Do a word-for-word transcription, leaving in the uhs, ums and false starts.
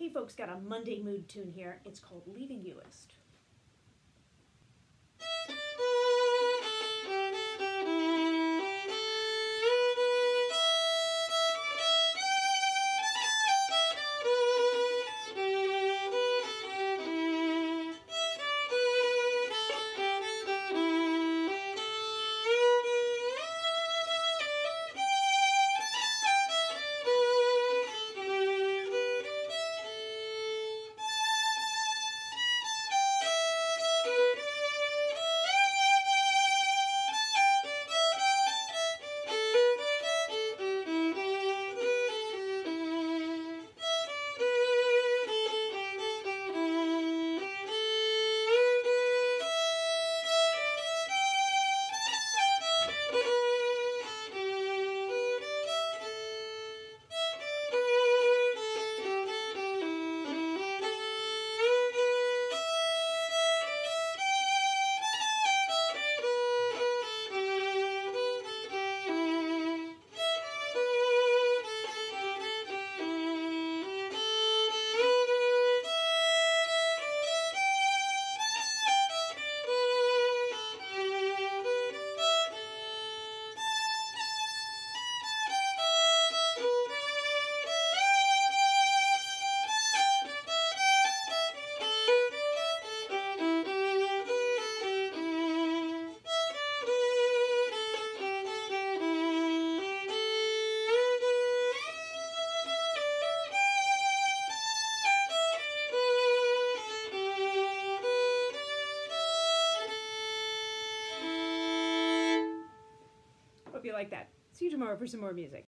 Hey folks, got a Monday mood tune here. It's called Leaving Uist. Hope you like that. See you tomorrow for some more music.